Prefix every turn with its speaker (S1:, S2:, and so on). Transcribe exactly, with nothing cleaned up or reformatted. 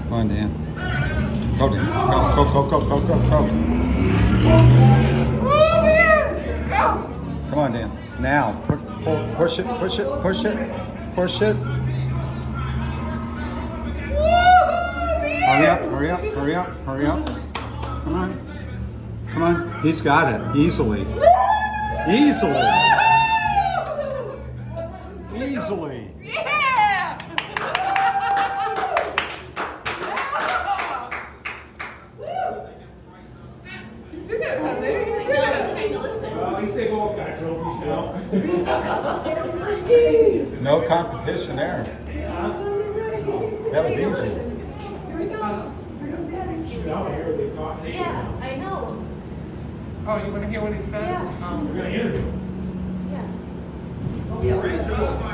S1: Come on, Dan. Go, Dan. Go, go, go, go, go, go, go. Come on, Dan. Now, push, pull, push it, push it, push it, push it. Hurry up, hurry up, hurry up, hurry up. Come on. Come on. He's got it. Easily. Easily. Easily.
S2: Yeah! You did it, honey. You did it.
S3: Well, at least they both got trophies now.
S1: No competition there. That was easy.
S4: Yeah, I know.
S2: Oh, you want to hear what he said?
S4: Yeah.
S2: Um,
S3: We're going to interview him.
S4: Yeah.